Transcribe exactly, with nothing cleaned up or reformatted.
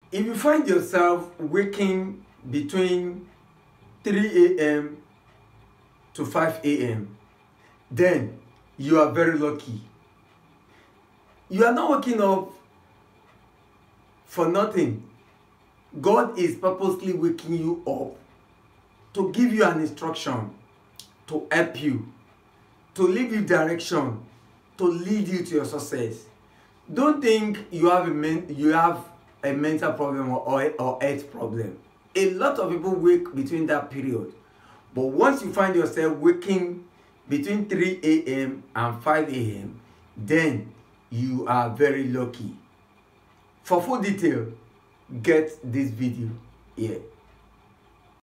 If you find yourself waking between three A M to five A M, then you are very lucky. You are not waking up for nothing. God is purposely waking you up to give you an instruction, to help you, to lead you direction, to lead you to your success. Don't think you have a men you have a mental problem or, or, or health problem. A lot of people wake between that period. But once you find yourself waking between three A M and five A M, then you are very lucky. For full detail, get this video here.